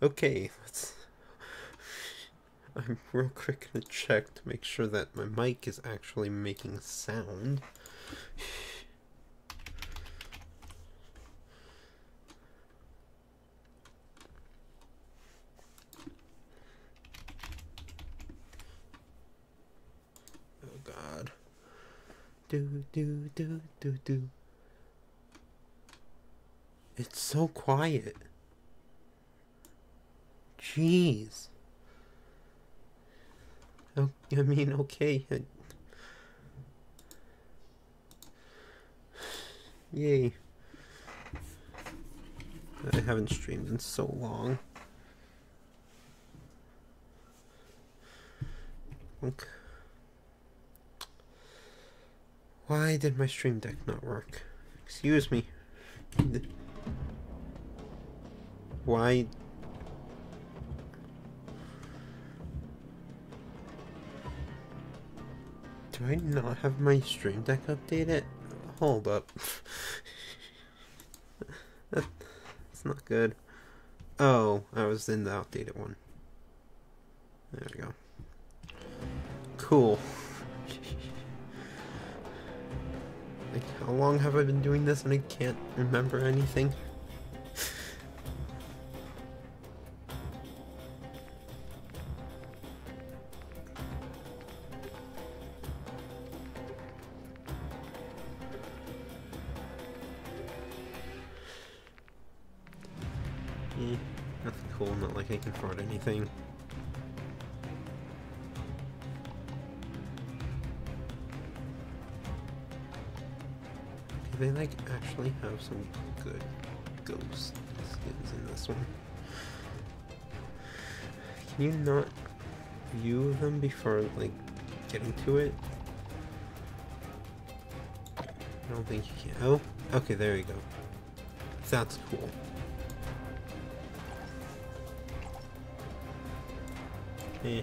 Okay, I'm real quick gonna check to make sure that my mic is actually making sound. Oh god. Do do do do do. It's so quiet. Jeez. Oh, I mean, okay. Yay. I haven't streamed in so long. Okay. Why did my stream deck not work? Excuse me. Why? Do I not have my stream deck updated? Hold up. That's not good. Oh, I was in the outdated one. There we go. Cool. Like, how long have I been doing this and I can't remember anything? Nothing cool, not like I can afford anything. Do they like actually have some good ghost skins in this one? Can you not view them before like getting to it? I don't think you can. Oh, okay, there you go. That's cool. Eh.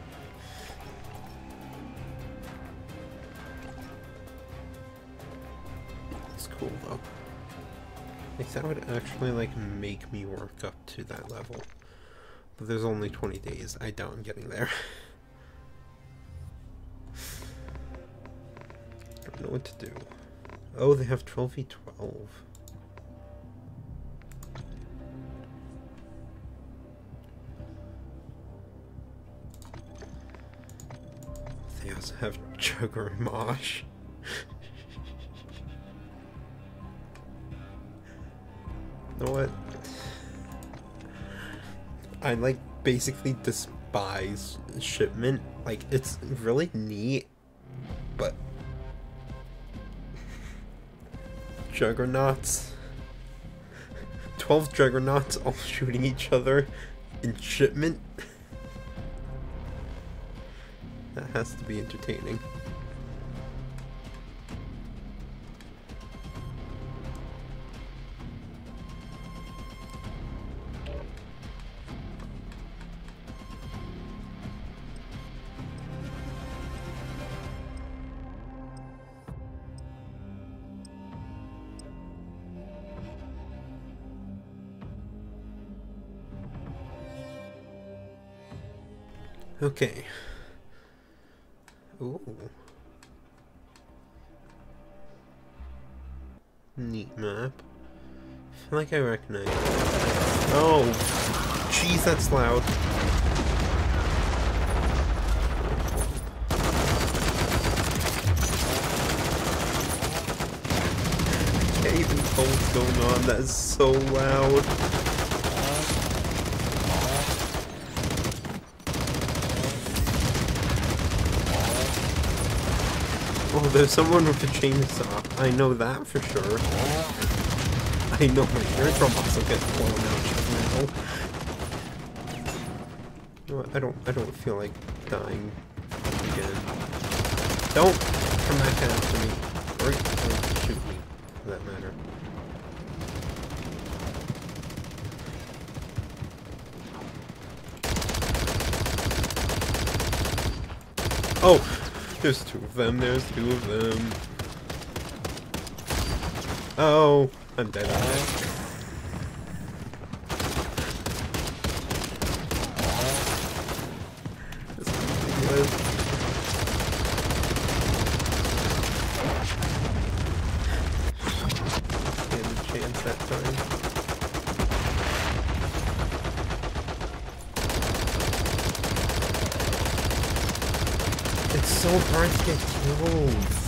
It's cool though. Like that would actually like make me work up to that level. But there's only 20 days. I doubt I'm getting there. Don't know what to do. Oh, they have 12v12. They also have Jugger and Mosh. You know what? I like basically despise Shipment. Like, it's really neat, but Juggernauts, 12 Juggernauts all shooting each other in Shipment. That has to be entertaining. Okay. Ooh. Neat map. I feel like I recognize it. Oh! Jeez, that's loud. I can't even tell what's going on. That is so loud. Oh, there's someone with a chainsaw. I know that for sure. I know my eardrum also gets blown out now. You know what? I don't feel like dying again. Don't come back after me. Or shoot me, for that matter. Oh! There's two of them, there's two of them. Oh, I'm dead. that time. It's so hard to get kills.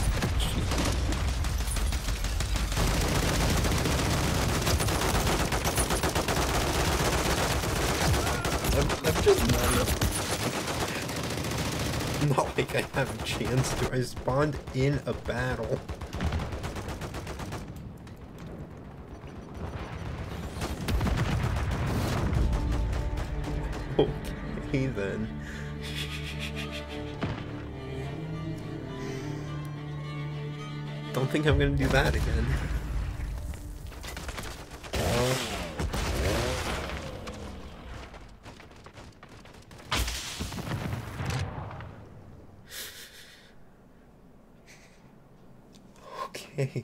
I'm just not like I have a chance to. I spawned in a battle. Okay then. Don't think I'm gonna do that again. Okay.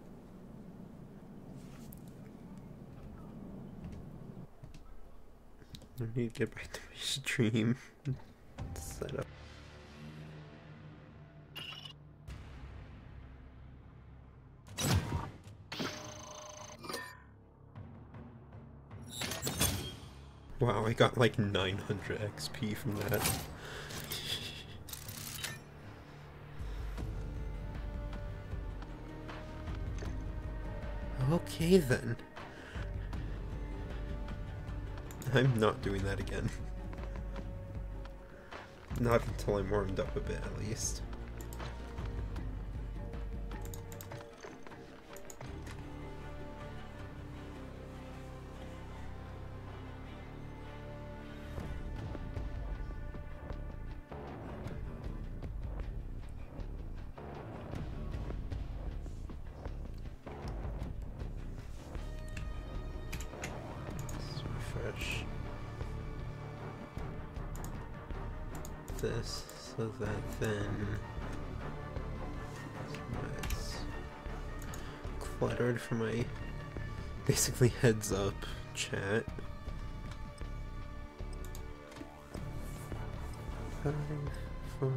I need to get back to my stream. Set up. Wow, I got like 900 XP from that. Okay then. I'm not doing that again. Not until I'm warmed up a bit, at least. Refresh this so that then it's cluttered for my basically heads up chat. 5, 4,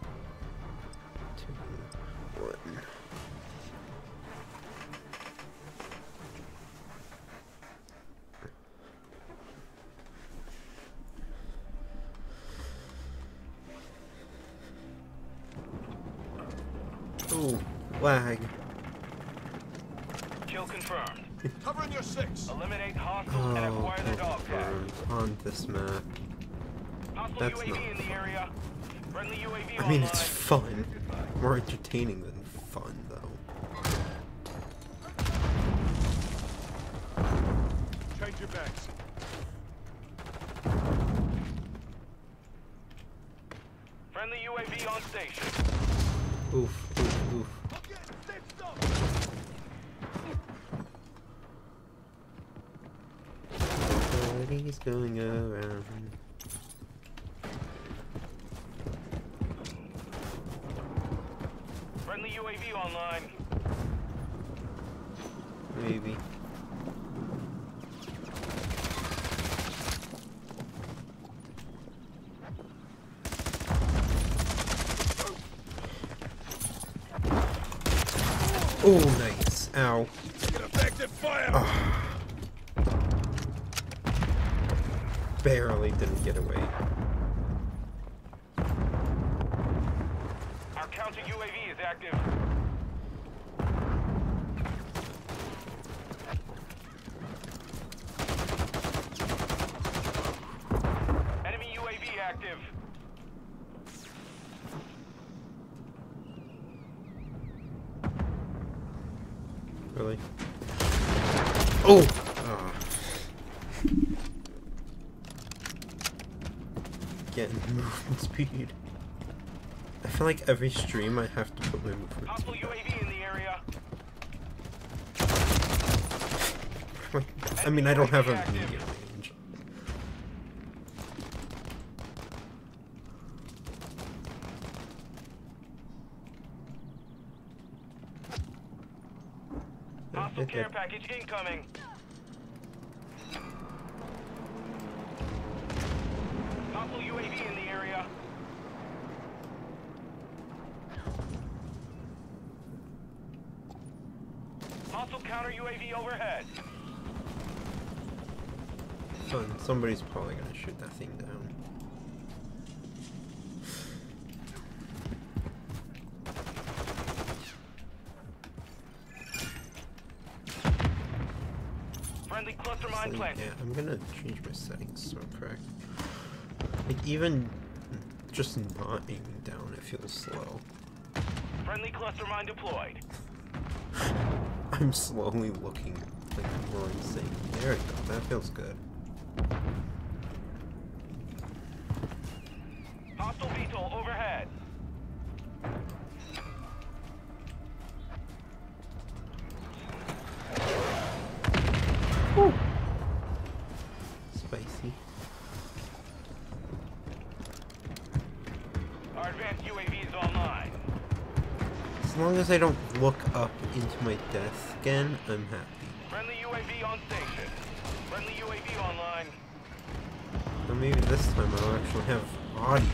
2, 1. Oh, lag. Kill confirmed. Covering your 6. Eliminate hostiles and acquire the dog tag. On this map. Hostile That's UAV not in the fun. area. Friendly UAV I mean, online. it's fun. More entertaining than fun, though. Change your backs. Friendly UAV on station. Oof, oof, oof. Everybody's going around. Friendly UAV online. Maybe. Oh, nice. Ow. Get effective fire. Oh. Barely didn't get away. Our counter UAV is active. Enemy UAV active. Really? Oh! Ah. Getting movement speed. I feel like every stream I have to put my movement Hostile speed up. UAV in the area. I mean, I don't have a immediate range. Hostile care package incoming. Hostile UAV in the area. Hostile counter UAV overhead. Fun. Somebody's probably gonna shoot that thing down. Friendly cluster mine So, planted. yeah, I'm gonna change my settings so correct. Like even just not aiming down, it feels slow. Friendly cluster mine deployed. I'm slowly looking like more insane. There we go. That feels good. Hostile VTOL overhead. Woo. Spicy. Our advanced UAV is online. As long as I don't look up into my death again, I'm happy. Friendly UAV on station. Friendly UAV online. Or maybe this time I'll actually have audio.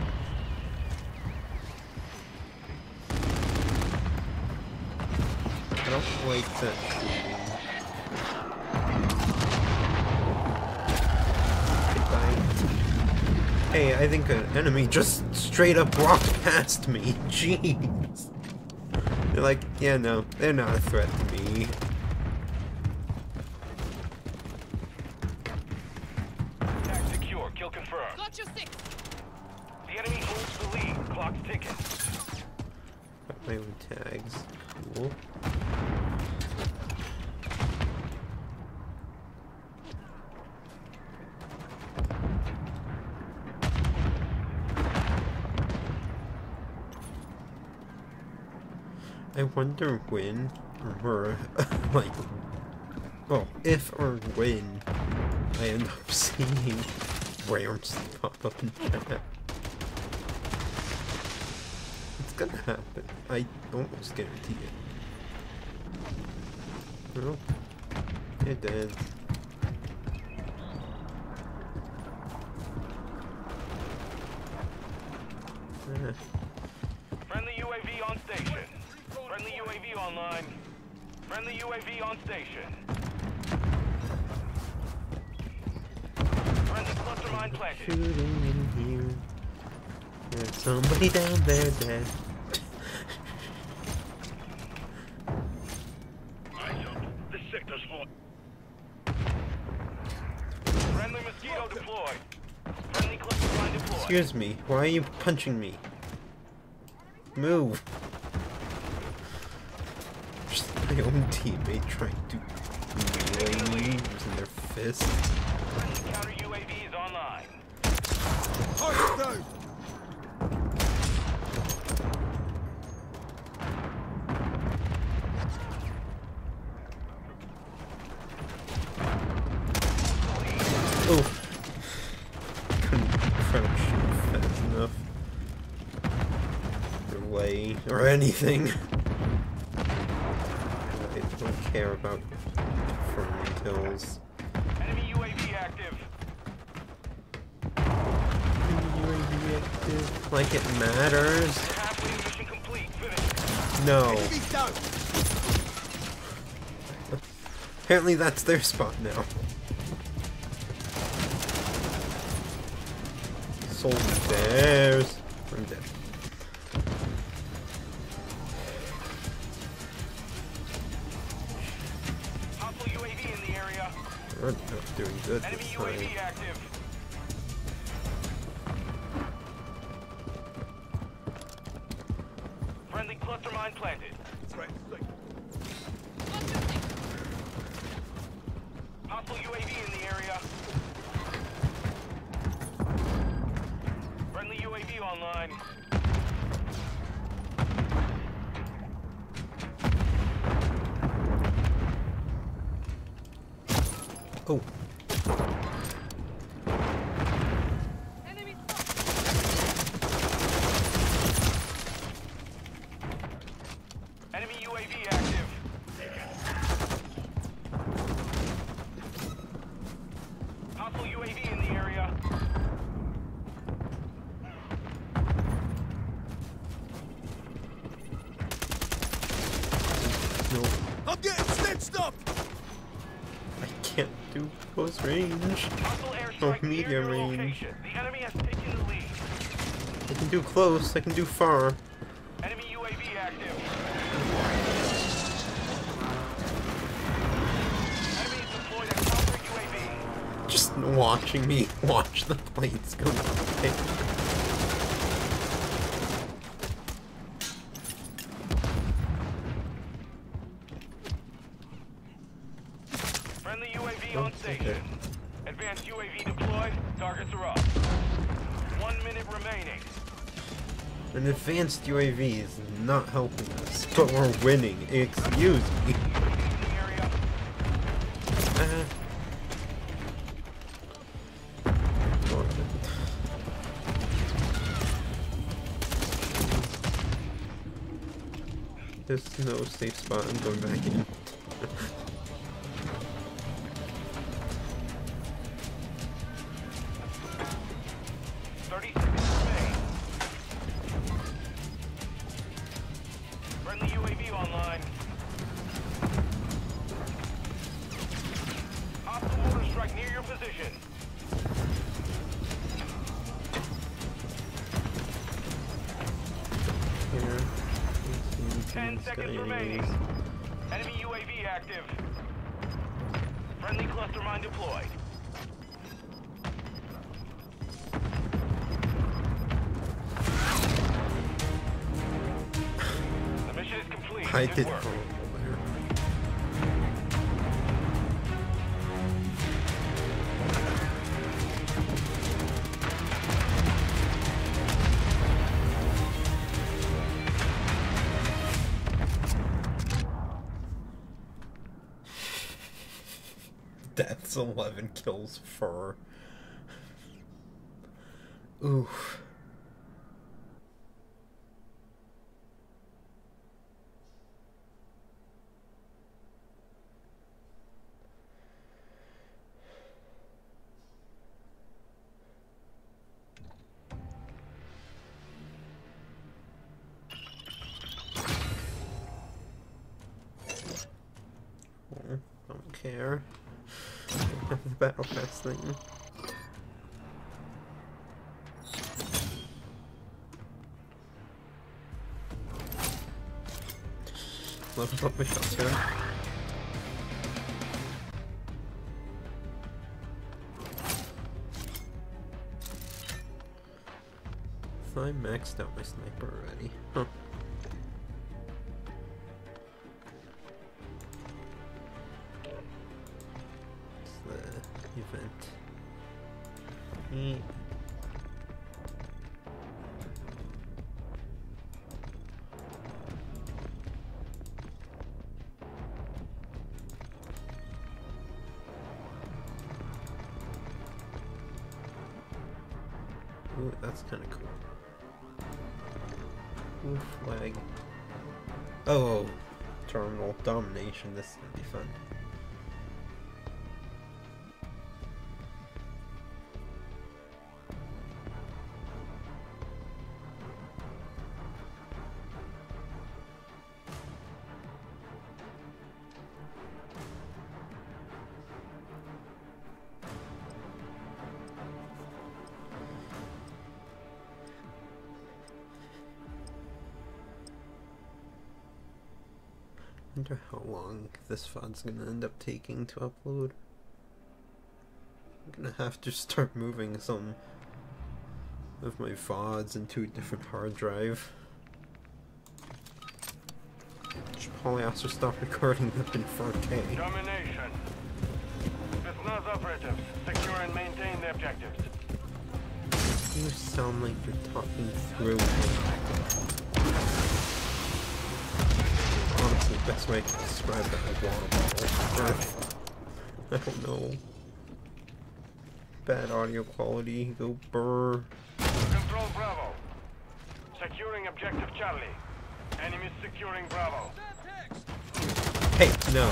I don't like that shooting. Goodbye. Hey, I think an enemy just straight up walked past me. Jeez. They're like, yeah, no, they're not a threat to me. Tag secure. Kill confirmed. Got your six. The enemy holds the lead. Clock's ticking. Got my own tags. Cool. I wonder when or like, well, if or when I end up seeing Rams pop up in chat. It's gonna happen. I almost guarantee it. Well, you're dead. Friendly UAV on station. Friendly UAV online. Friendly UAV on station. Friendly cluster mine planted. Shooting in here. There's somebody down there dead. Eyes up. This sector's hot. Friendly mosquito deployed. Friendly cluster mine deployed. Excuse me, why are you punching me? Move. Just my own teammate trying to melee me using their fist. Friendly counter UAV is online. Target down. Oh. Couldn't crouch fast enough. Or way, or anything. I don't care about confirming kills. Enemy UAV active. UAV active. Like it matters. Halfway mission complete. Finish. No. Enemy down. Apparently that's their spot now. Soldiers. I'm dead. Hostile UAV in the area. We're not doing good Enemy this time. UAV active. Friendly cluster mine planted. Threat sight. Got your six. Hostile UAV in the area. Friendly UAV online. Oh. Enemy spotted. Enemy UAV active. Hostile UAV in the area. No. I'm getting stitched up! I can't do close range. Hostile airstrike near medium your range. location. The enemy has taken the lead. I can do close, I can do far. Enemy UAV active. Enemy is deployed at counter UAV. Just watching me watch the planes go by. Friendly UAV Oh, on station. okay. Advanced UAV deployed. Targets are up. 1 minute remaining. An advanced UAV is not helping us, but we're winning. Excuse me. UAV in the area. There's no safe spot. I'm going back in. 30 seconds remaining. Friendly UAV online. Hostile mortar strike near your position. Here. 10 seconds remaining. Enemy UAV active. Friendly cluster mine deployed. The mission is complete. I Good did work. fall over. That's 11 kills for. Oof. Don't care. Don't have the battle pass thing. Level up my shots here. So I maxed out my sniper already. Huh. The event. Ooh, that's kind of cool. Ooh, flag. Oh, terminal domination. This is gonna be fun. I wonder how long this VOD's gonna end up taking to upload. I'm gonna have to start moving some of my VODs into a different hard drive. Should probably also stop recording them in 4K. Domination. Spetsnaz operatives, secure and maintain the objectives. You sound like you're talking through me. Honestly, the best way to describe that is water bottle. I don't know. Bad audio quality, go burr. Control Bravo. Securing objective Charlie. Enemies securing Bravo. Hey, no.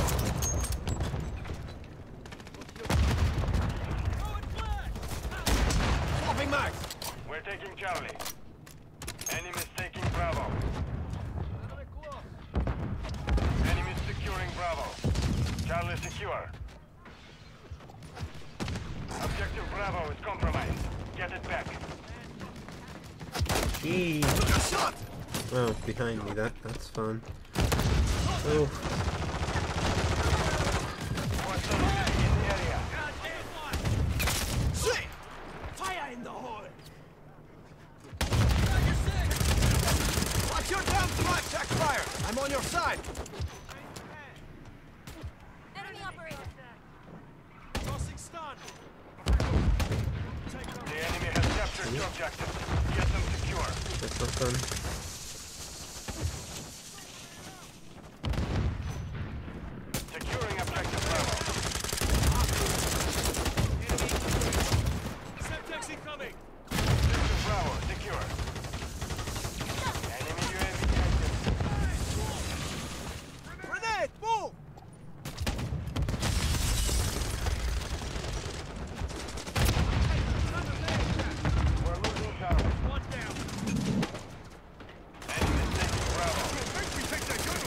Swapping mags! We're taking Charlie. Enemies taking Bravo. Enemies securing Bravo. secure. Objective Bravo is compromised. Get it back. Jeez. Oh, behind me. That's fun. Oh. Hostile UAV in the area. Shit! Fire in the hole! Watch your damn flag, check fire! I'm on your side! Enemy operator. Crossing stun! The enemy has captured the objective. Get them secure. That's not fun. Securing objective Bravo. Semtex incoming! Objective Bravo secure. Enemy UAV active. Grenade! Move! We're losing Charlie. One down! Enemy is taking Bravo. We take that gun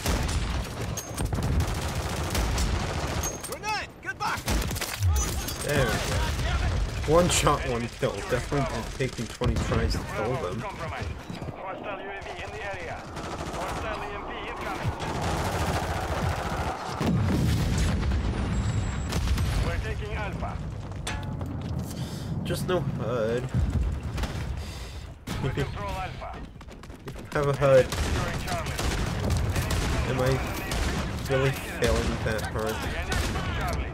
away! Grenade! Get back! There we go. One shot, one kill. Definitely taking 20 tries to kill Bravo is them. compromised. Hostile UAV in the area. Hostile EMP incoming. We're taking Alpha. Just no HUD. We control Alpha. Have a HUD. Securing Charlie. Am I really failing that hard? The enemy took Charlie.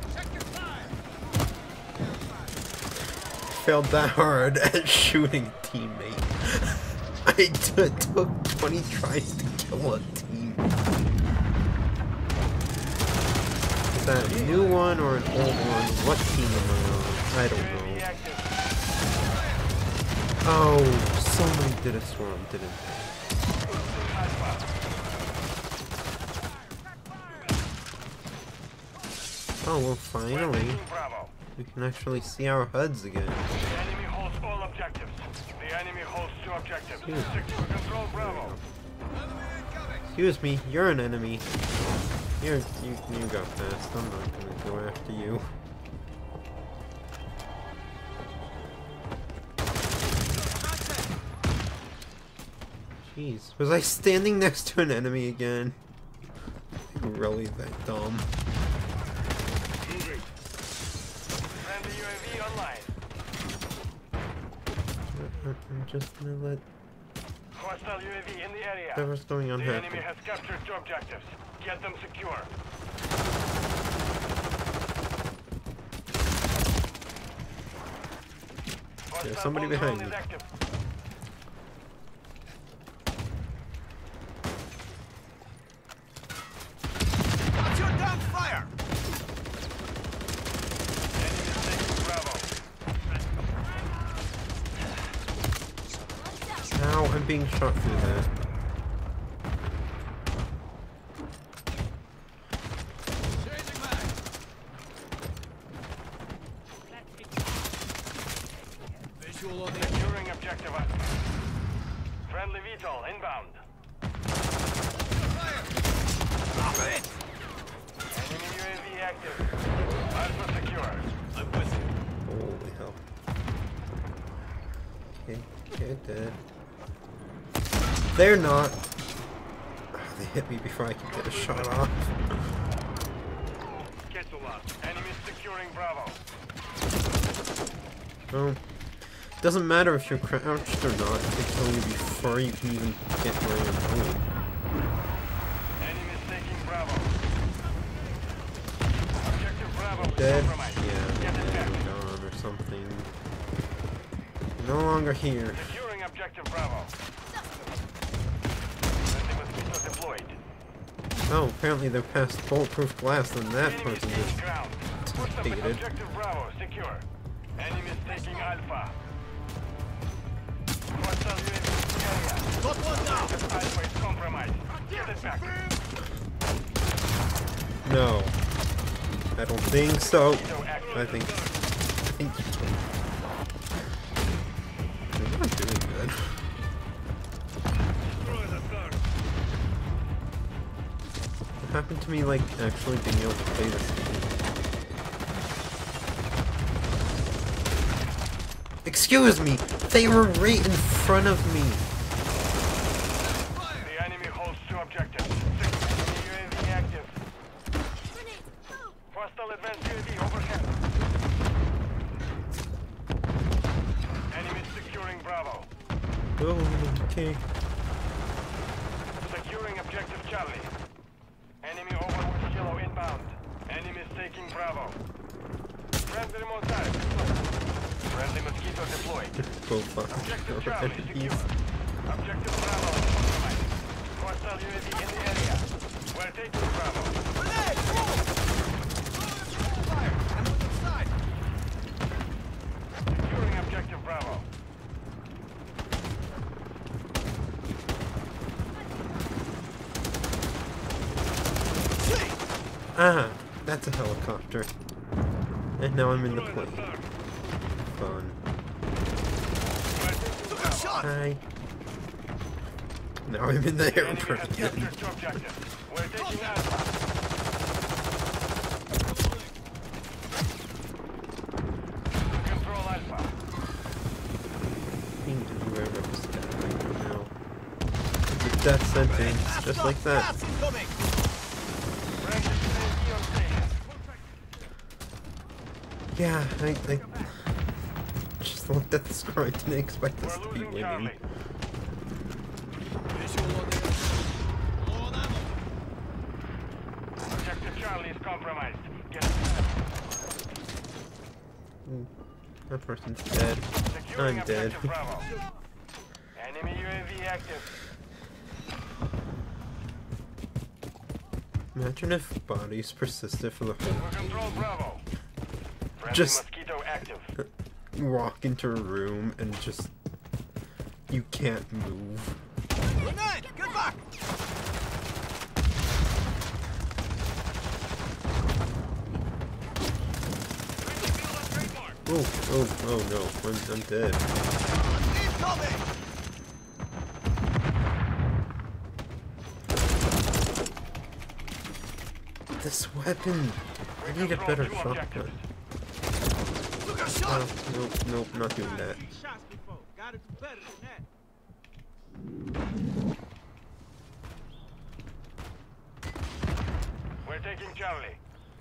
Failed that hard at shooting a teammate. I took 20 tries to kill a team. Is that a new one or an old one? What team am I on? I don't UAV know. active. Oh, somebody did a swarm, didn't they? Alpha. Oh, well, We're finally. taking Bravo. We can actually see our HUDs again. The enemy holds all objectives. The enemy holds 2 objectives. Secure control Bravo. Excuse me, you're an enemy. You got past. I'm not gonna go after you. Jeez, was I standing next to an enemy again? Really that dumb? Friendly UAV online. I'm just gonna let Hostile UAV in the area. whatever's going on The happen. enemy has captured 2 objectives. Get them secure. Hostile somebody bomb behind drone me. is active. Watch your damn fire! Enemy is taking Bravo. Ow, I'm being shot through that. Changing mag! Visual on the... Securing objective Alpha. Friendly VTOL inbound. Stop it! Enemy UAV active. Alpha secure. I'm with you. Holy hell. Okay, dead. They're not. Oh, they hit me before I could get a shot off. Cancel lock. Enemy securing Bravo. Oh. Doesn't matter if you're crouched or not, they kill you before you can even get where you're going. Enemy is taking Bravo. Objective Bravo is Dead? compromised. Yeah, Get it dead back. or gone or something. No longer here. Securing objective Bravo. Friendly mosquito deployed. Oh, apparently they're past bulletproof glass and that Enemy person taking is ground. Push them defeated. objective Bravo secure. Enemy is taking Alpha. Hostile UAV in the area. Got one down! Alpha is compromised. Get it back. No. I don't think so. Mosquito active. I think they're not doing good. happened to me, like, actually being able to play this game? Excuse me! They were right in front of me! The enemy holds 2 objectives. Enemy UAV active. Hostile advanced UAV overhead. Enemy securing Bravo. Oh, okay. Securing objective Charlie. Enemy Overwatch Kilo inbound. Enemy taking Bravo. Friendly remote side deployed. Friendly Mosquito deployed. Objective Charlie secure. Objective Bravo compromised. Hostile UAV in the area. We're taking Bravo. Grenade! Move! Fire! I'm on the side! Securing objective Bravo. Ah, that's a helicopter. And now I'm in the plane. Fun. Took a shot! Hi. Now I'm in the The enemy airport has again. captured 2 objectives. We're taking Alpha. Control Alpha. Being everywhere but just right now. It's a death sentence, just like that. Gas incoming! Friendly UAV on station. Yeah, I just looked at the score. I didn't expect us We're to be losing winning. Charlie. Visual on the low on ammo. Objective Charlie is compromised. Get That person's dead. securing I'm dead. objective Bravo. Enemy UAV active. Imagine if bodies persisted for the We whole control Bravo. Friendly Just- Mosquito active. You walk into a room and just you can't move. Grenade! Get back! Oh no, I'm dead. Incoming! This weapon! I need a Control better 2 shotgun. objectives. Took a shot! Nope, not doing that. Shots before. Gotta do better than that. We're taking Charlie.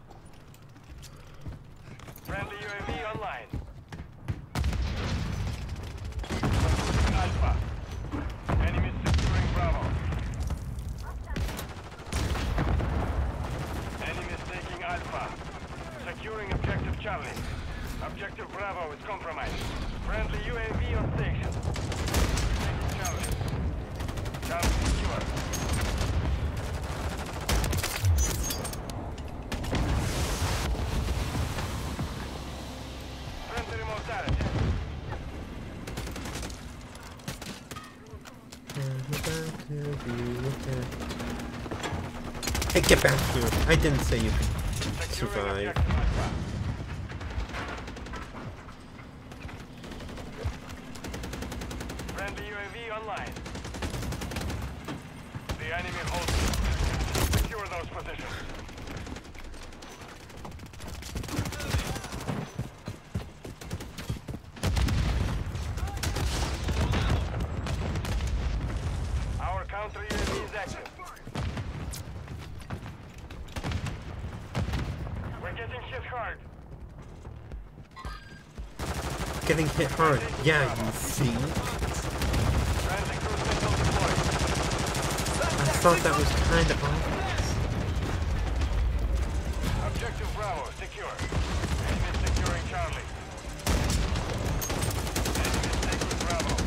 Friendly UAV online. Alpha. Enemies securing Bravo. Enemies taking Alpha. Securing objective Charlie. Objective Bravo is compromised. Friendly UAV on station. Taking Charlie. Charlie secure. Friendly remote direct. Hey, get back here! I didn't say you could Securing survive. objective Alpha. Friendly UAV online. The enemy holds. Secure those positions. Our counter UAV is active. We're getting hit hard. Getting hit hard. Yeah, you see? Friendly cruise missile deployed. I thought that was kind of obvious. Objective Bravo secure. Enemy securing Charlie. Enemy taking Bravo.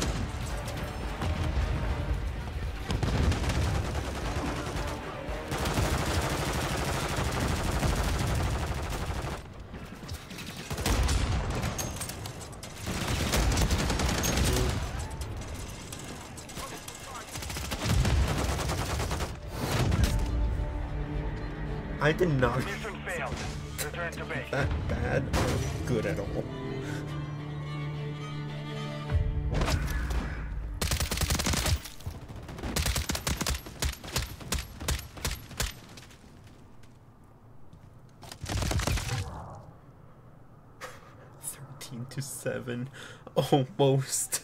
I did not Mission failed. Return to base. that bad or good at all. to 7. Almost.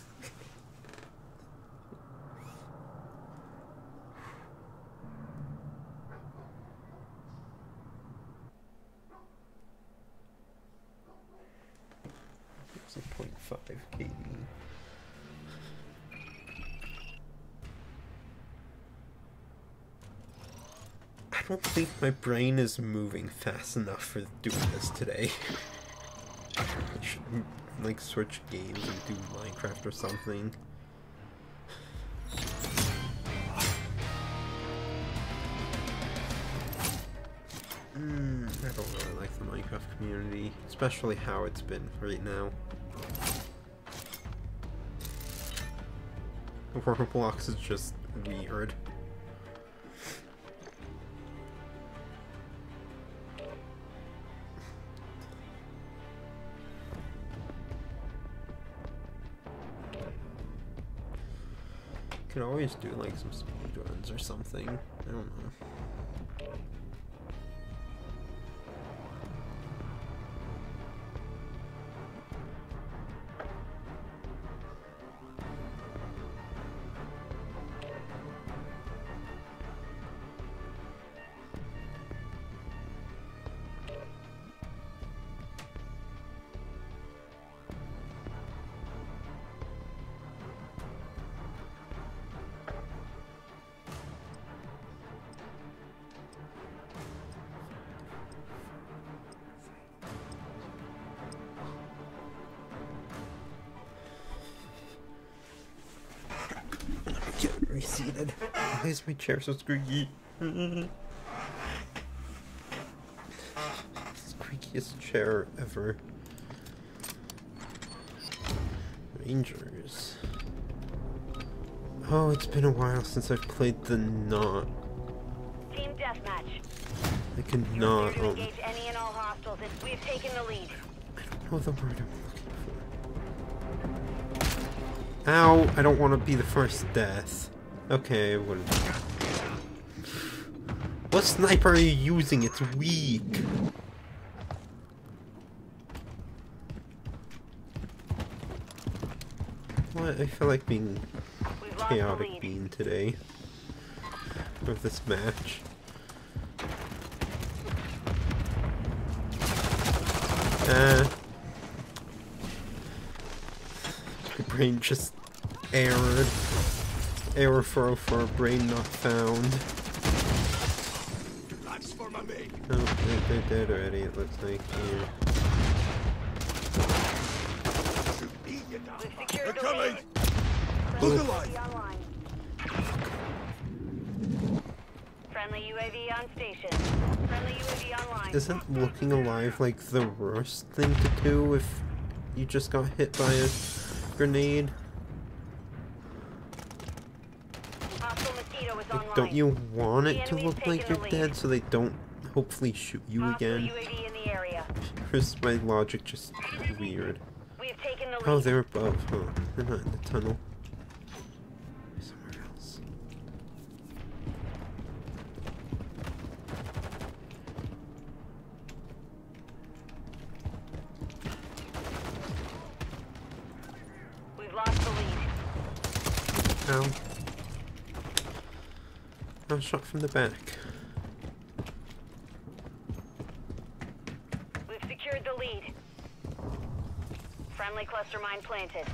It's a 0.5 KD. I don't think my brain is moving fast enough for doing this today. I should, like, switch games and do Minecraft or something. I don't really like the Minecraft community, especially how it's been right now. Roblox is just weird. Could always do like some speedruns or something. I don't know. Get reseated. Why is my chair so squeaky? Squeakiest chair ever. Rangers. Oh, it's been a while since I've played the Knot. Team deathmatch. I cannot. To engage any and all hostiles. We have taken the lead. I don't know the word I'm looking for. Ow! I don't want to be the first death. Okay, what? What sniper are you using? It's weak. What? I feel like being chaotic bean today. Of this match. My brain just errored. Error for a brain not found. That's for my mate. Oh, they're dead already, it looks like. Yeah. We've secured They're the coming! lead. Look UAV alive! online. Friendly UAV on station. Friendly UAV online. Isn't looking alive like the worst thing to do if you just got hit by a grenade? Hostile Mosquito is Like, online. don't you want The it to enemy's look like taken you're the dead lead. so they don't hopefully shoot you Hostile again? UAV in the area. Or is my logic just weird? We have taken the lead. Oh, they're above, huh? They're not in the tunnel. They're somewhere else. We've lost the lead. Ow. I was shot from the back. We've secured the lead. Friendly cluster mine planted.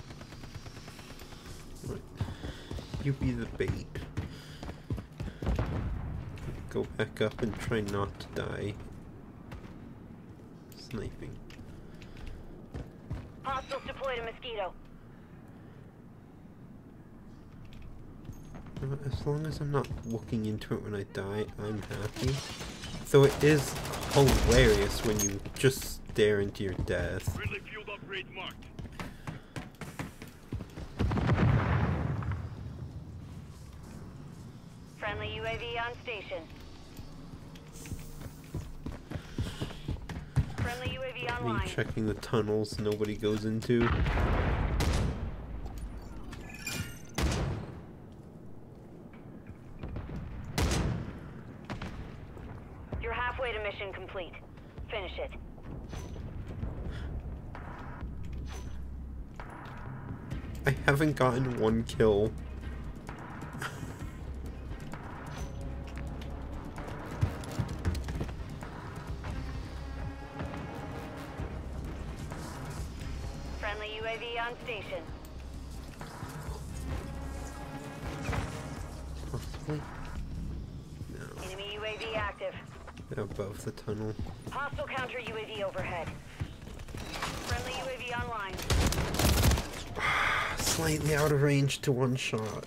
You be the bait. Go back up and try not to die. Sniping. Hostiles deployed a Mosquito. As long as I'm not looking into it when I die, I'm happy. Though it is hilarious when you just stare into your death. Friendly field upgrade marked. Friendly UAV on station. Friendly UAV Are you online. checking the tunnels nobody goes into? You're halfway to mission complete. Finish it. I haven't gotten one kill. Friendly UAV on station. Possibly? No. Enemy UAV active. Above the tunnel. Hostile counter UAV overhead. Friendly UAV online. Slightly out of range to one shot.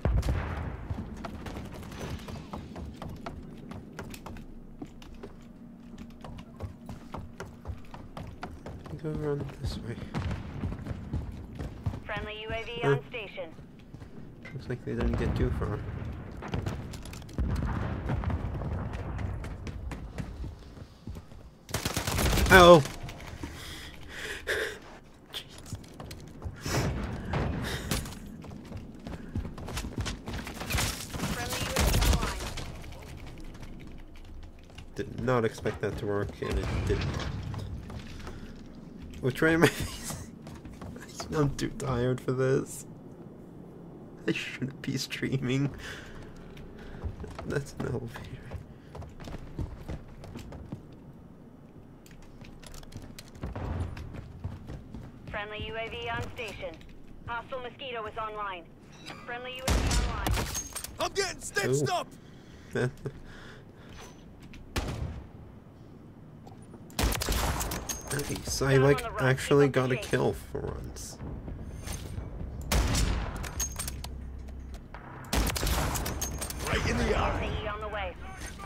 Go around it this way. Friendly UAV on station. Looks like they didn't get too far. Oh! Jeez. Friendly UAV online. Did not expect that to work, and it didn't. Which way am I facing? I'm too tired for this. I shouldn't be streaming. That's an elevator. Friendly UAV on station. Hostile Mosquito is online. Friendly UAV online. I'm getting stitched Ooh. up! Nice. I like actually got a kill for once. Right in the eye. SAE on the way.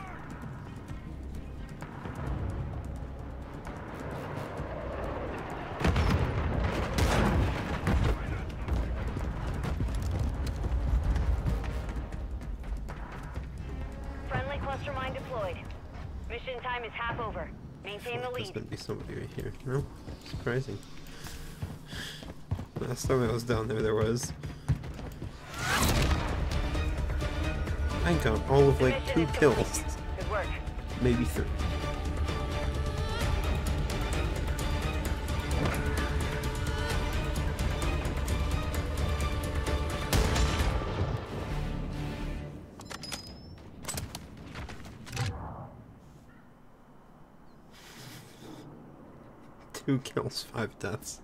Friendly cluster mine deployed. Mission time is half over. Maintain the There's lead. gonna be somebody right here. No? Surprising. Last time I was down there, there was. I got all of like Mission 2 is kills. complete. Good work. Maybe 3. Two kills, 5 deaths.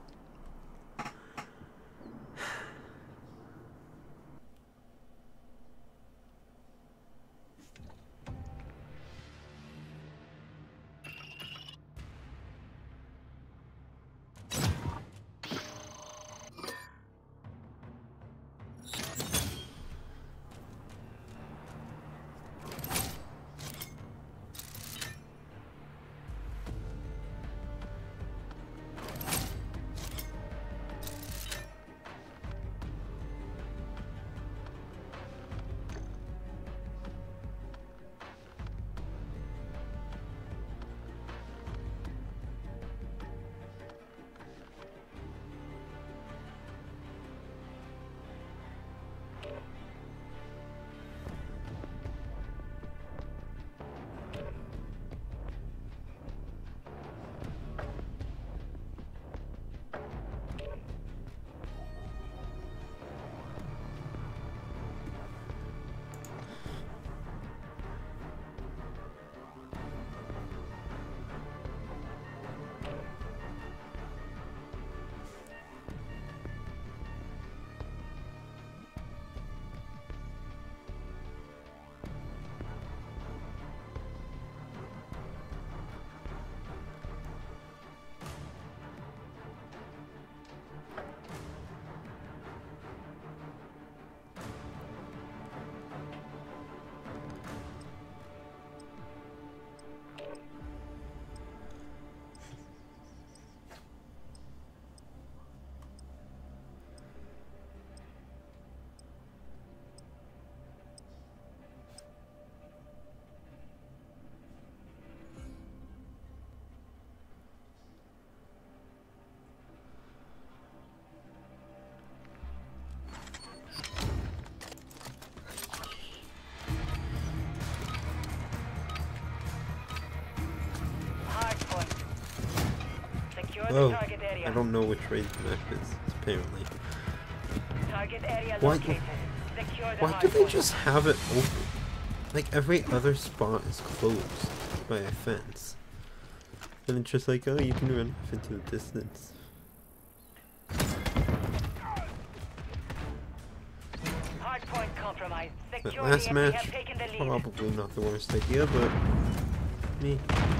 Secure the Oh, target area. I don't know which way the map is, apparently. Target area Why- located. Secure the Why do they hardpoint. just have it open? Like every other spot is closed by a fence. And it's just like, oh, you can run off into the distance. Hardpoint compromised. That Secure last the area. match, Have taken the lead. probably not the worst idea, but me.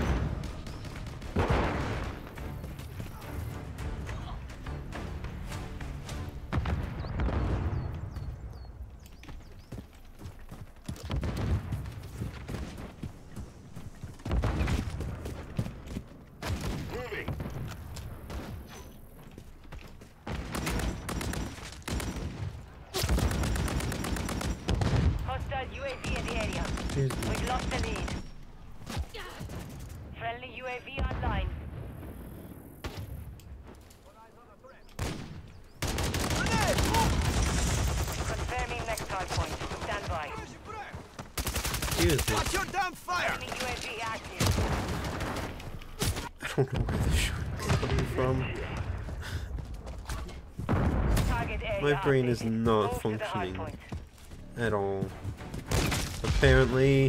Moving. Hostile UAV in the area. Excuse me. We've lost the lead. Friendly UAV online. Confirming next hardpoint. Stand by. Excuse me. Watch your damn fire! Enemy UAV active. I don't know where the shot is coming from. Target area My brain is updated. not Move to the functioning. hardpoint. At all. Apparently.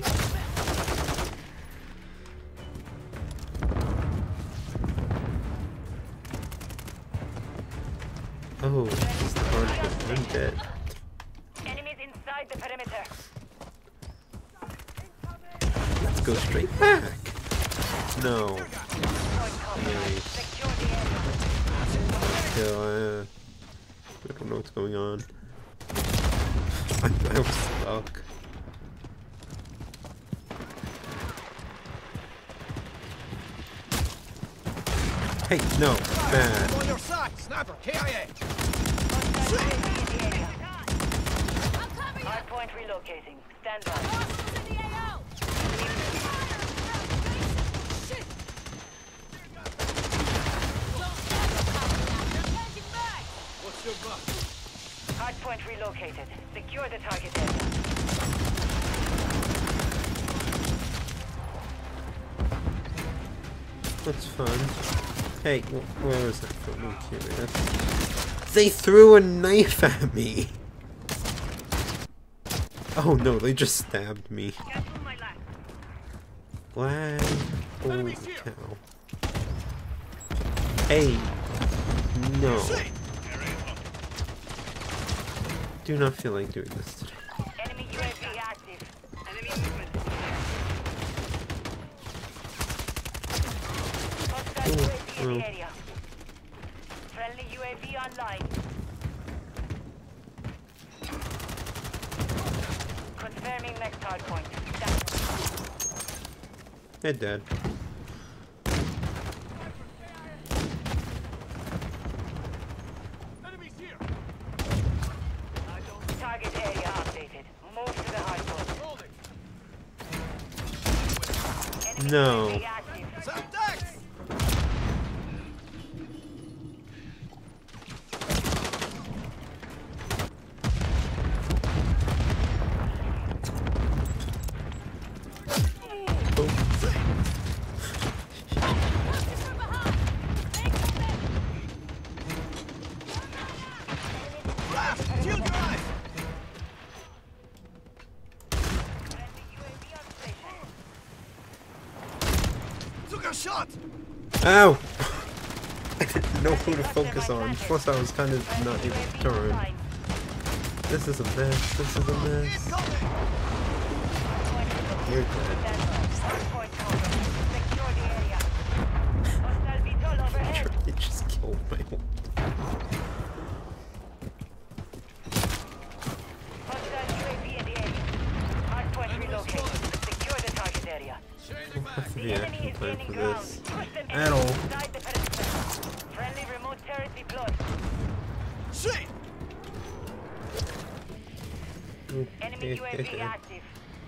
Oh, this is the hard one. I'm dead. Enemies inside the perimeter. Let's go straight back. No. Point compromised. Nice. Secure the area. Yeah, I don't know what's going on. I'm stuck. Hey, no, bad. On your side, sniper, KIA! Hostile UAV in the area. I'm covering you! Hardpoint relocating. Stand by. Hostiles in the AO! Shit! Don't changing back! What's your buck? Hardpoint relocated. Secure the target area. That's fun. Hey, where was that from? I'm curious. They threw a knife at me! Oh no, they just stabbed me. Cancel my last. Flag. Holy Enemies here. cow. Hey. No. See? Do not feel like doing this today. Enemy UAV active. Enemy movement. Hostile UAV in the area. Friendly UAV online. Confirming next hardpoint. They're dead. Enemies here! Target area updated. Move to the hardpoint. Holding! Enemy No. UAV active. Subtext! From behind! Take them! Blast! Shield your eyes! Friendly UAV on station. Took a shot! Ow! I didn't know who to focus on. Plus, I was kind of not able to turn. This is a mess. This is a mess. Incoming! You're dead. It just killed my whole. Changing back! That's the reaction time for this. At all. Friendly remote turret deployed. See! Enemy UAV active.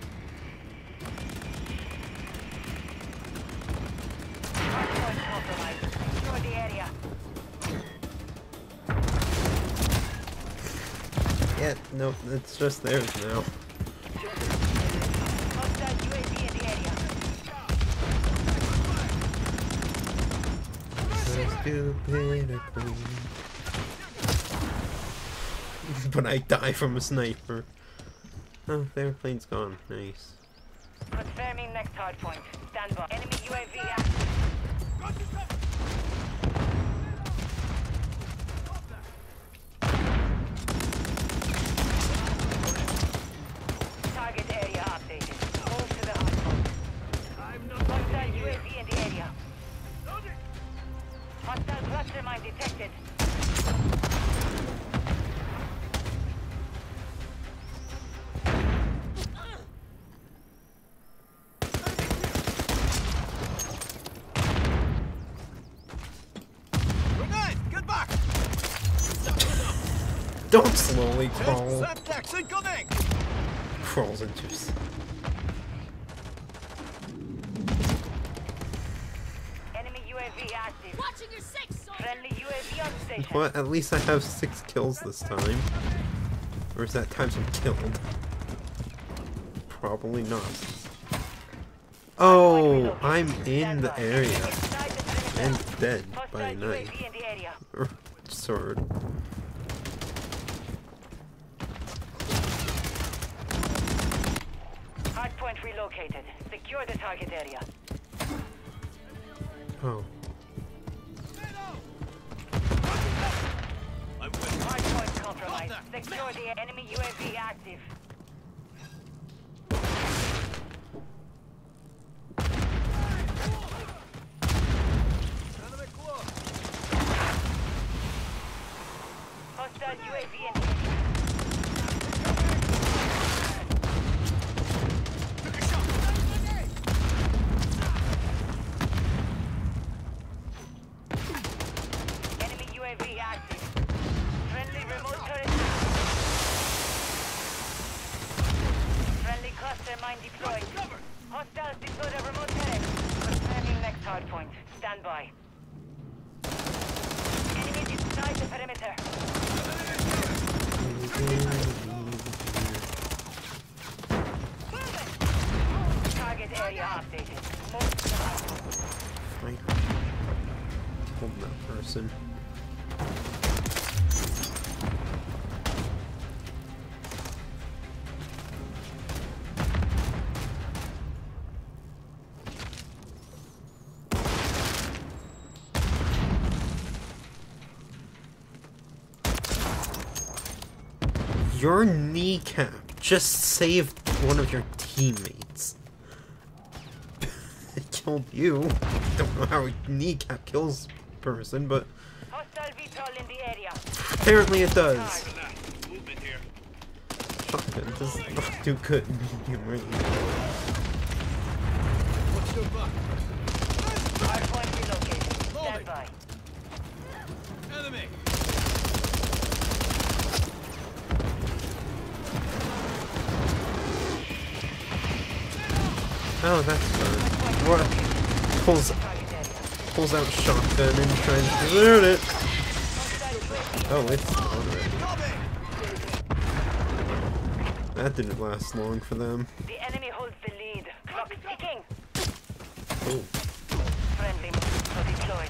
Hardpoint compromised. Secure the area. Yeah, no, it's just theirs now. Hostile UAV in the area. So stupid. But I die from a sniper. Oh, the airplane's gone. Nice. Confirming next hard point. Stand by. Enemy UAV active. Target area updated. Move to the hard point. Hostile UAV in the area. Hostile cluster mine detected. Grenade! Get back! Don't slowly crawl. Semtex incoming! Crawls into. Enemy UAV active. Watching your six, soldier! Friendly UAV on station. What? At least I have 6 kills this time. Or is that times I'm killed? Probably not. Oh, I'm in the area. Inside the perimeter. And dead by a Hostile knife. UAV in the area. Or sword. Hardpoint relocated. Secure the target area. Oh. I'm with Hardpoint compromised. Secure the enemy UAV active. enemy close. Hostile UAV in the area. Took a shot. Enemy UAV active. Friendly remote turret. Friendly cluster mine deployed. Hostiles deployed a remote turret. Confirming next hardpoint. Stand by. Enemies inside the perimeter. Target area updated. Move to the hardpoint. Right. Hold that person. Your kneecap just saved one of your teammates. It killed you. Don't know how a kneecap kills a person, but Hostile VTOL in the area. apparently it does. Movement here. Shotgun does not do good in medium range. What's your back? Hardpoint relocated. Stand by. Enemy! Oh, that's fun. What? Target area. Pulls out shotgun and tries to loot it. Oh, it's gone already. That didn't last long for them. The enemy holds the lead. Clock ticking. Oh, Friendly missile deployed.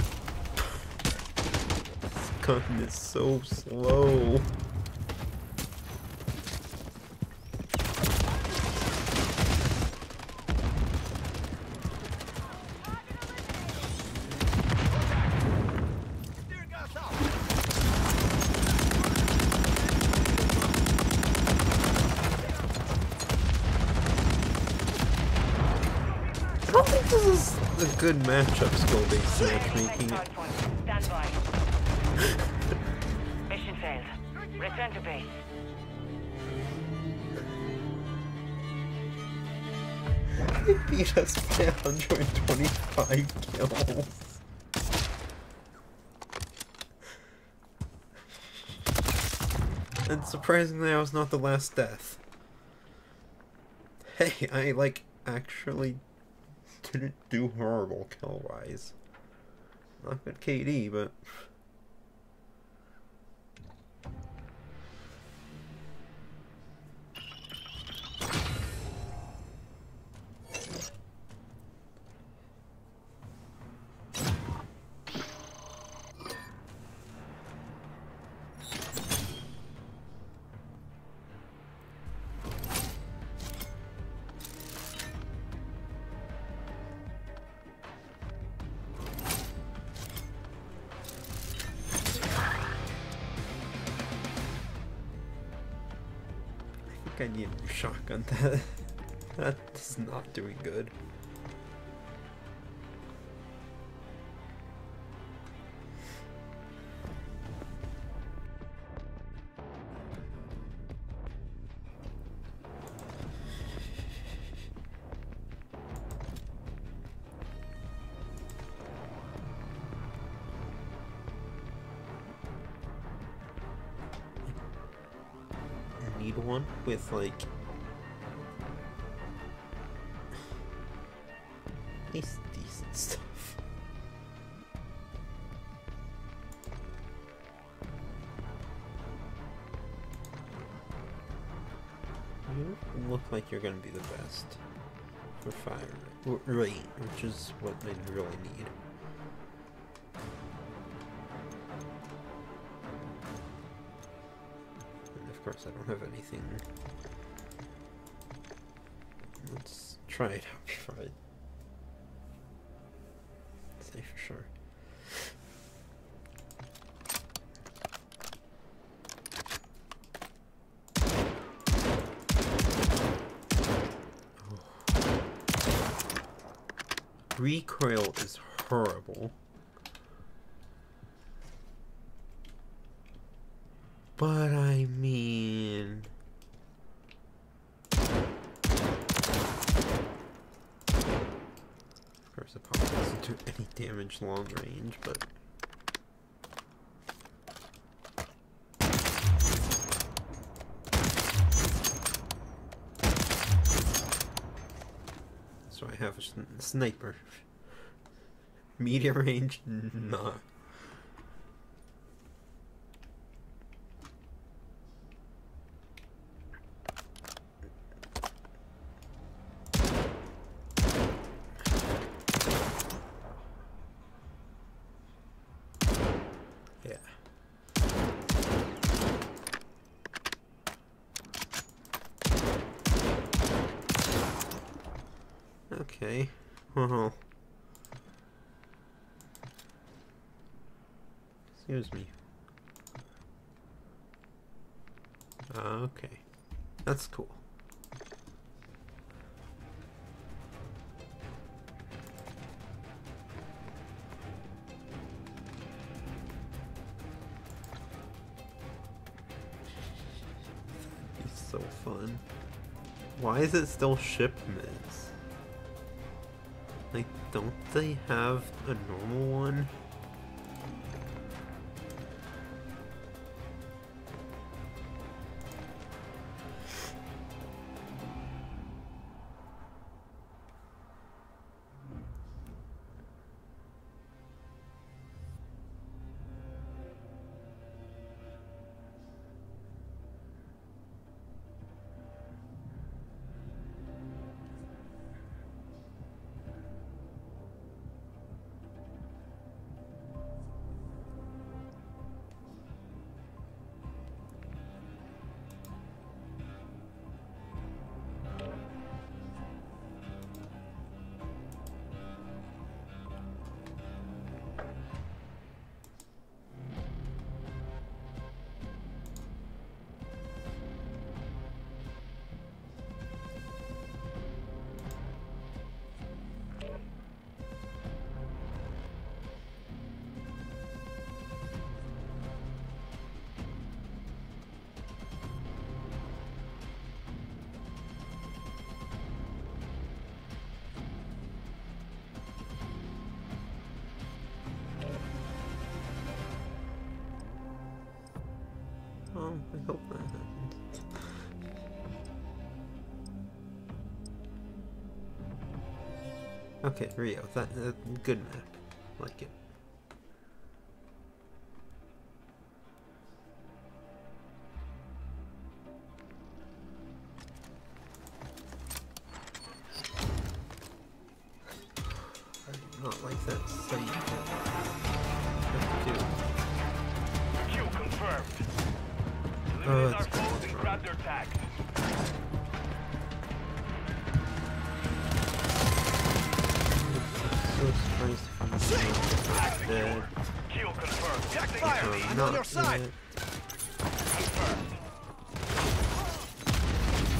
this gun is so slow. Steering gas out! I don't think this is a good matchup skill-based Next matchmaking. hardpoint. Stand by. Mission failed. Return to base. They beat us by 125 kills. And surprisingly, I was not the last death. Hey, I, actually didn't do horrible kill-wise. Not good KD, but... think I need a new shotgun. That is not doing good. Need one with like at least decent stuff. You look like you're gonna be the best for fire rate, which is what I really need. Of course, I don't have anything. Let's try it out before I say for sure. Oh. Recoil is horrible. But I mean... Of course, it probably doesn't do any damage long range, but... So I have a sniper. Medium range? Nah. Okay, well, excuse me. Okay, that's cool. That'd be so fun. Why is it still shipments? Like, don't they have a normal one? Oh, I hope that happens. Okay, Rio, that good map. Like it. I do not like that sight. Kill confirmed. Oh, Eliminate that's our foes and grab their tags. So surprised if I'm dead. Kill confirmed. Jack fire! I'm on your side! Confirmed.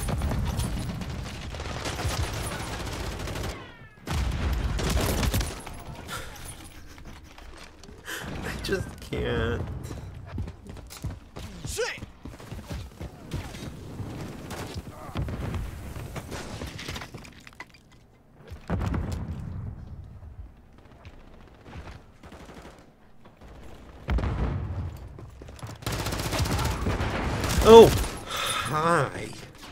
just can't. Shit! Oh! Hi!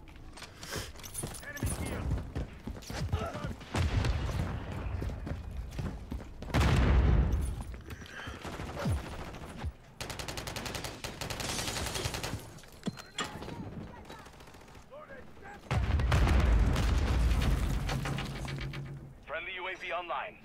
Friendly UAV online.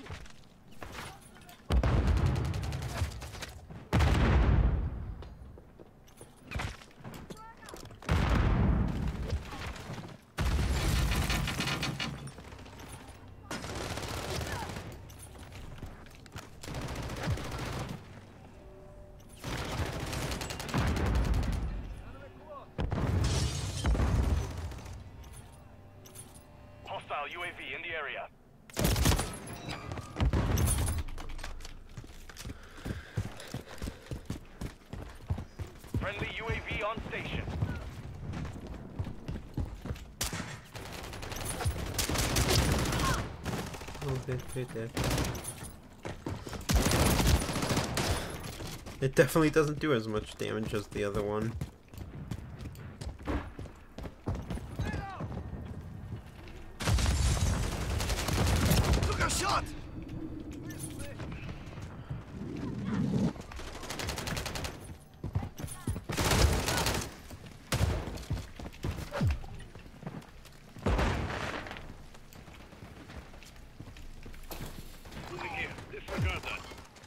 Hostile UAV in the area. Friendly UAV on station. Oh, they're dead. It definitely doesn't do as much damage as the other one. Took a shot! Moving here. Disregard that.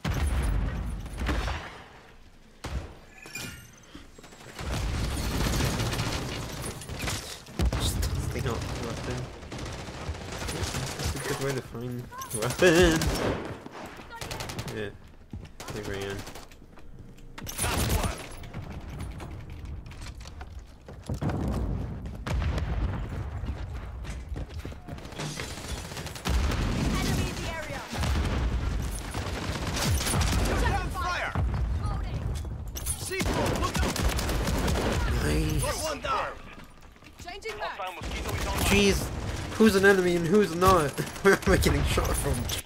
Just stay out the weapon. That's a good way to find weapons. Yeah, they ran. Last one. Enemy in the area. Ground fire! Loading. C4, look out! Nice. Got one down! Changing back. Hostile mosquito is online. Jeez, who's an enemy and who's not? Where am I getting shot from? Jeez.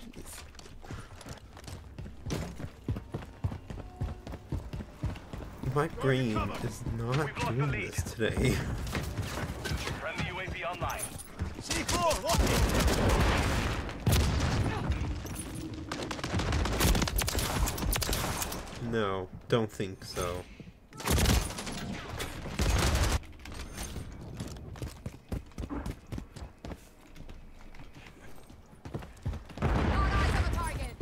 My brain is not doing this today. Friendly UAV online. C4, lock it! No, don't think so. Got eyes on the target.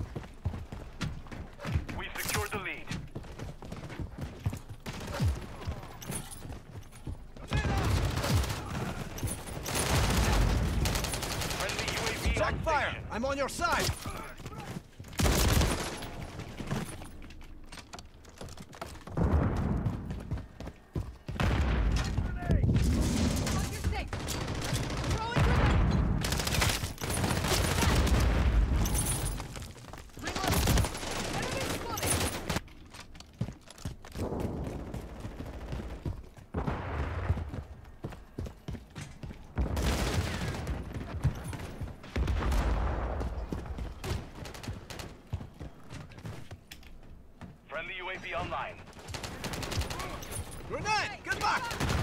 We secured the lead. Friendly UAV Check on fire! station. I'm on your side! On your stick. Throwing grenade. Reload. Enemy spotted. Friendly UAV online. Grenade! Get back!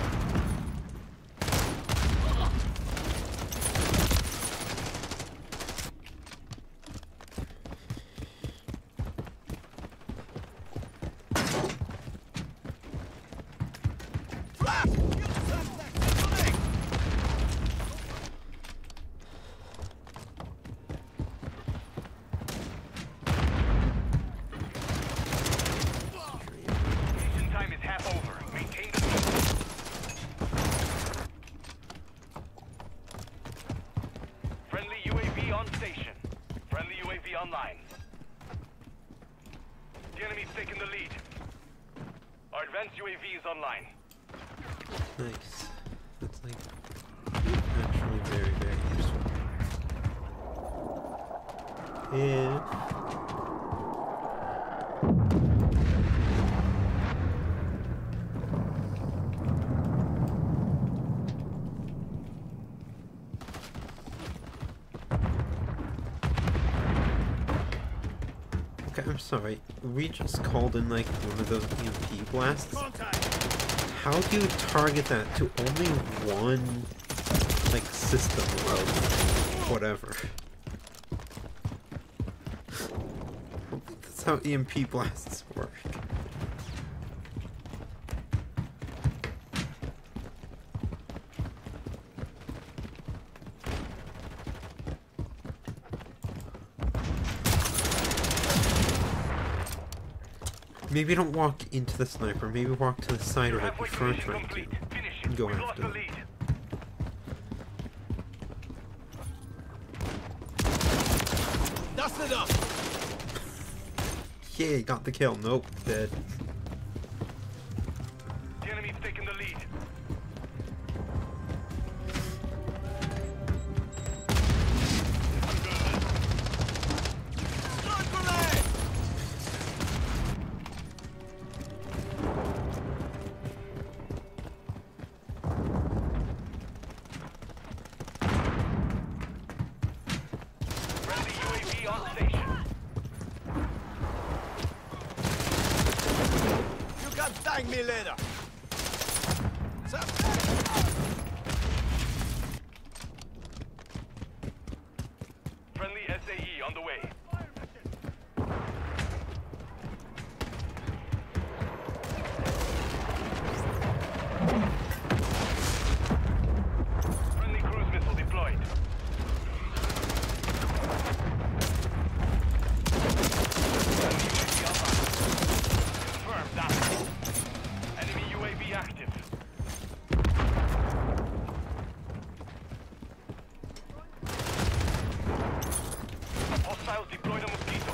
Flash! Kill suspect! Incoming! Mission time is half over. Maintain the lead. Friendly UAV on station. Friendly UAV online. The enemy's taking the lead. Our advanced UAV is online. Nice. That's like actually very, very useful. Yeah. Okay, I'm sorry. We just called in like one of those EMP blasts. How do you target that to only one like system of whatever? That's how EMP blasts work. Maybe don't walk into the sniper, maybe walk to the side of it before trying to go after them. Dust it up! Yeah, got the kill. Nope, dead. The enemy's taking the lead. Friendly UAV on station. You can thank me later. Friendly SAE on the way. Friendly cruise missile deployed. Friendly UAV online. Confirmed down. Enemy UAV active. Hostiles deployed a mosquito.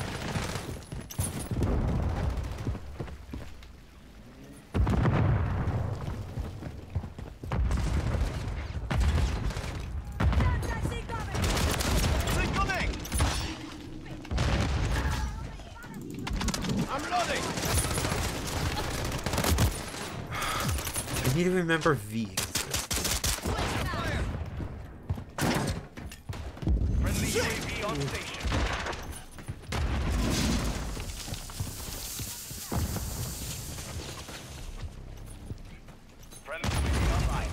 Incoming! I'm loading! I need to remember V exists. Friendly UAV on station. Friendly UAV online.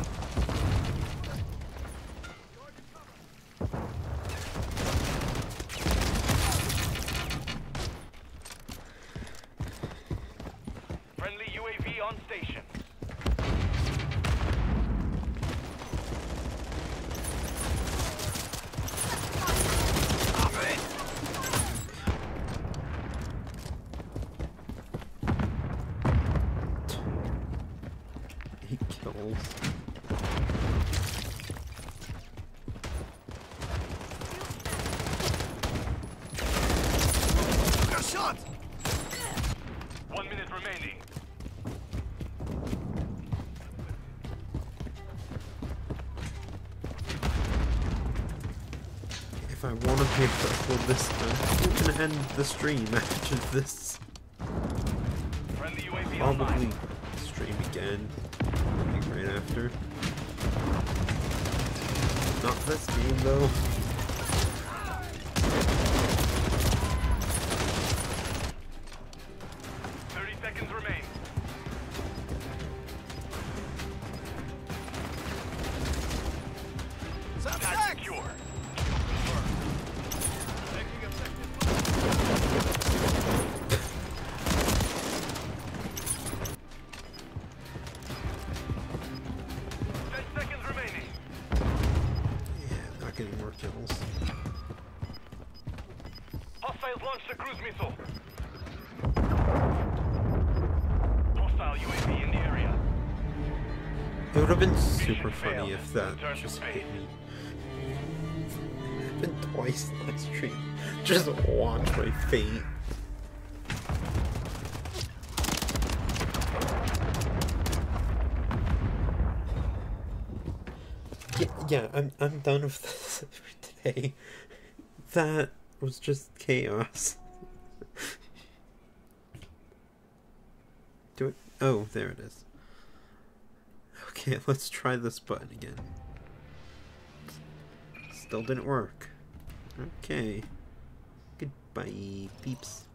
Friendly UAV on station. He kills. Got shot! 1 minute remaining. If I want to be able to upload this, I'm gonna end the stream after this. Friendly UAV Probably online. stream again, like right after. Not this game though. Seconds remain. Tag secure. Taking objective. 10 seconds remaining. Yeah, not getting more kills. Hostiles launched a cruise missile. Hostile UAV in the area. It would have been Mission super failed. funny if that Return to just base. hit me. It happened twice last stream. Just watch my fate. Yeah, I'm done with this for today. That was just chaos. Do it. Oh, there it is. Okay, let's try this button again. Still didn't work. Okay. Goodbye, peeps.